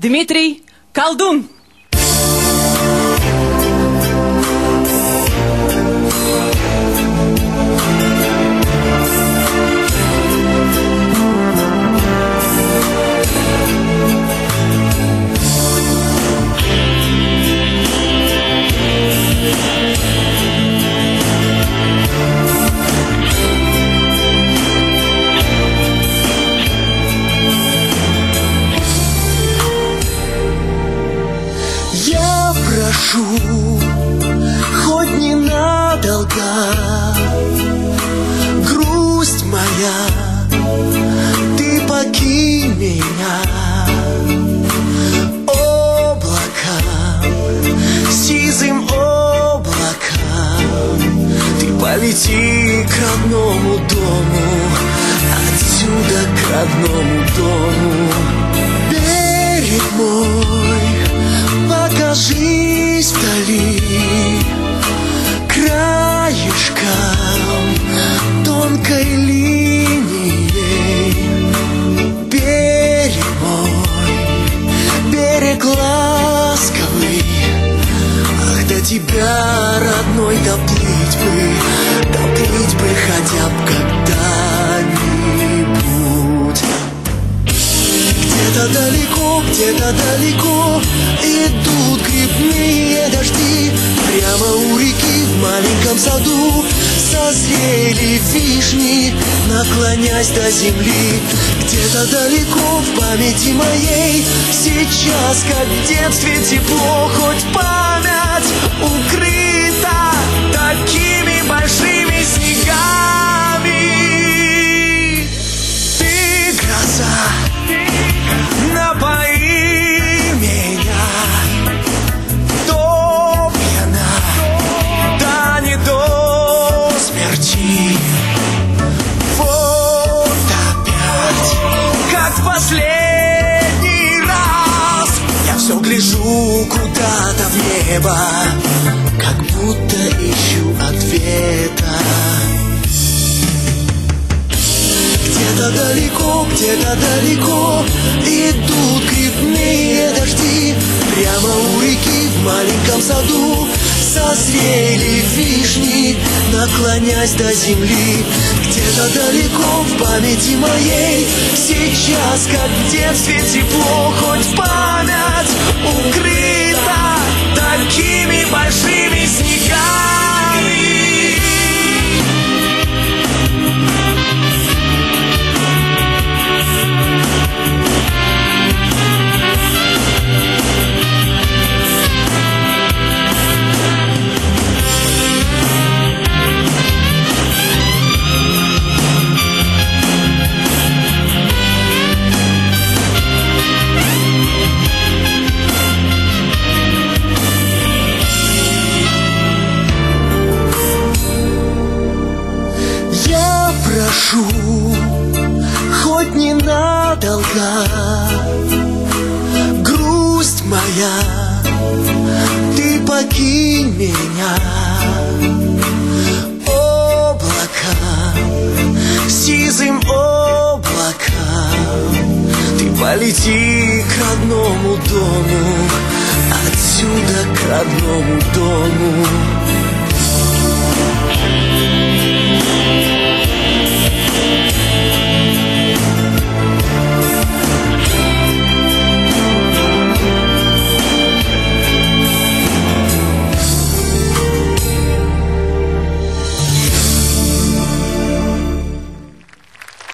Дмитрий Колдун. Я прошу, хоть ненадолго, грусть моя, ты покинь меня. Облаком, сизым облаком, ты полети к родному дому, отсюда к родному дому. Берег мой, покажись вдали, краешком тонкой линией. Берег мой, берег ласковый, ах, до тебя, родной, доплыть бы хотя бы когда-нибудь. Где-то далеко идут грибные дожди. Прямо у реки в маленьком саду созрели вишни, наклонясь до земли. Где-то далеко в памяти моей сейчас, как в детстве, тепло, хоть память укрыта такими большими снегами. Ты гроза, напои меня до пьяна, да не до смерти. Вот опять, как в последний раз, я все гляжу куда-то в небо, как будто ищу ответа. Где-то далеко идут грибные дожди. Прямо у реки в маленьком саду созрели вишни, наклонясь до земли. Где-то далеко в памяти моей сейчас, как в детстве, тепло, хоть память укрыта такими большими снегами. Прошу, хоть ненадолго, грусть моя, ты покинь меня. Облаком, сизым облаком, ты полети к родному дому, отсюда к родному дому.